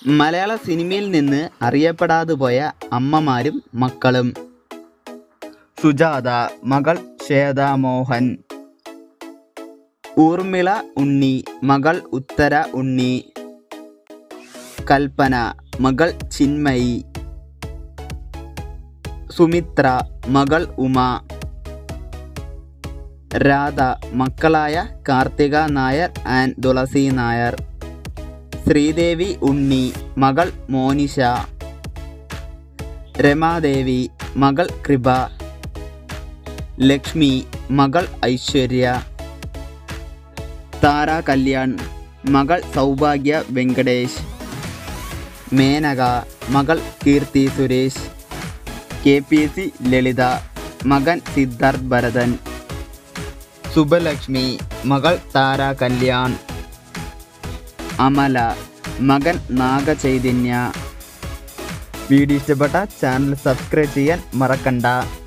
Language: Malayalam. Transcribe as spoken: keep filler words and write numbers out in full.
മലയാള സിനിമയിൽ നിന്ന് അറിയപ്പെടാതെ പോയ അമ്മമാരും മക്കളും. സുജാത മകൾ ശ്വേത മോഹൻ. ഊർമിള ഉണ്ണി മകൾ ഉത്തര ഉണ്ണി. കൽപ്പന മകൾ ചിന്മയി. സുമിത്ര മകൾ ഉമ. രാധ മക്കളായ കാർത്തിക നായർ ആൻഡ് തുളസി നായർ. ശ്രീദേവി ഉണ്ണി മകൾ മോനിഷ. രമാദേവി മകൾ കൃപ. ലക്ഷ്മി മകൾ ഐശ്വര്യ. താര കല്യാൺ മകൾ സൗഭാഗ്യ വെങ്കടേഷ്. മേനക മകൾ Keerthy Suresh. K P C Lalitha മകൻ സിദ്ധാർത്ഥ് ഭരതൻ. സുബലക്ഷ്മി മകൾ താര കല്യാൺ. അമല മകൻ നാഗചൈതന്യ. വീഡിയോ ഇഷ്ടപ്പെട്ട ചാനൽ സബ്സ്ക്രൈബ് ചെയ്യാൻ മറക്കണ്ട.